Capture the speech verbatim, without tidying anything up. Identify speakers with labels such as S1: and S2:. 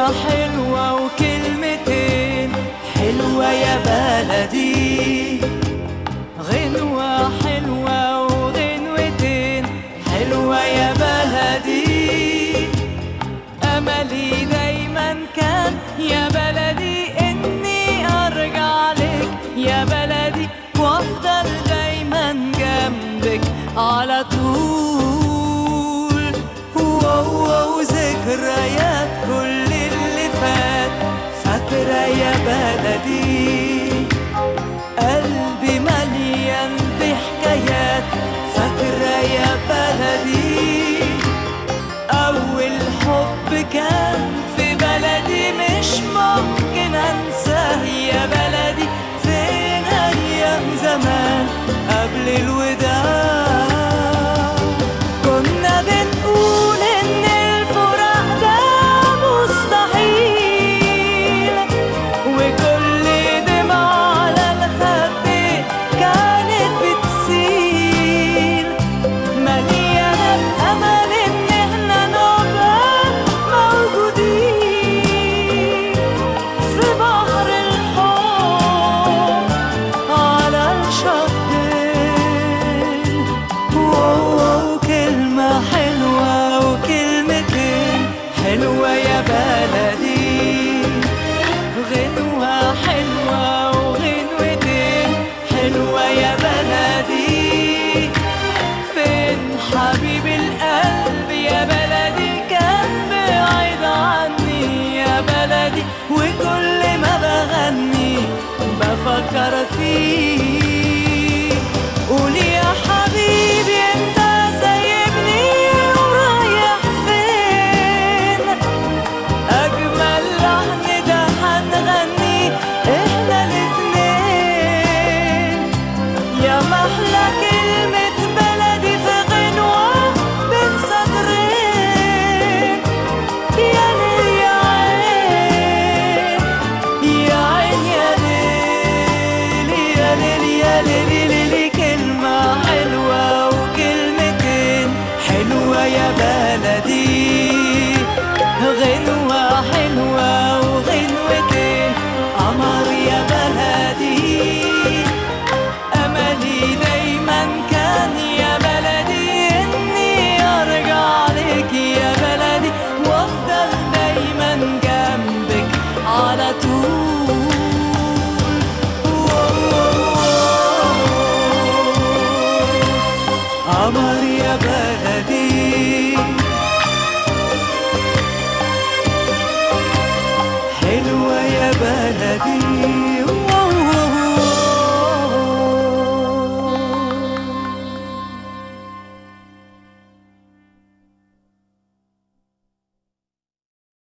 S1: حلوة وكلمتين حلوة يا بلدي، غنوة حلوة وغنوتين حلوة يا بلدي. أملي دايما كان يا بلدي إني أرجع لك يا بلدي، وأفضل دايما جنبك على طول. واو ذكريات كل اللي فات فاكرة يا بلدي، قلبي مليان بحكايات فاكرة يا بلدي. أول حب كان في بلدي مش ممكن أنساه يا بلدي، فين أيام زمان قبل الوداع كنا بنقول إن الفراق ده مستحيل، وكل دمعة على الخد كانت بتسيل، مليانة بأمل إن إحنا نبقى موجودين في بحر الحب على الشطين. واو كلمة حلوة وكلمتين حلوة يا بلدي، غنوة حلوة وغنوتين حلوة يا بلدي. فين حبيب القلب يا بلدي كان بعيد عني يا بلدي، وكل ما بغني بفكر فيه. قولي يا حبيبي انت سايبني ورايح فين، اجمل لحن ده هنغني احنا الاتنين، يا محلى كلمة بلدي في غنوة بين سطرين. يا ليل يا عين يا عين يا ليل يا ليل يا ليل ليلي، كلمة حلوة وكلمتين حلوة يا بلدي.